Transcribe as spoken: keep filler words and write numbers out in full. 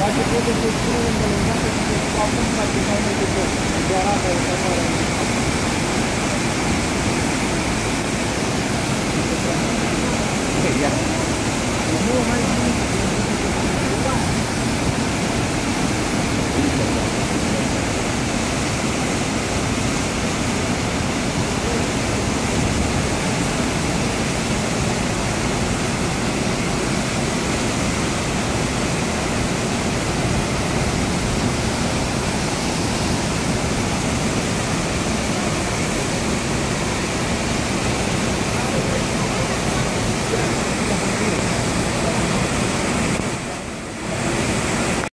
Poate poate să spună în delungată și să acum face mai multe tot. Doar asta e mare. Ok, ia. Nu mai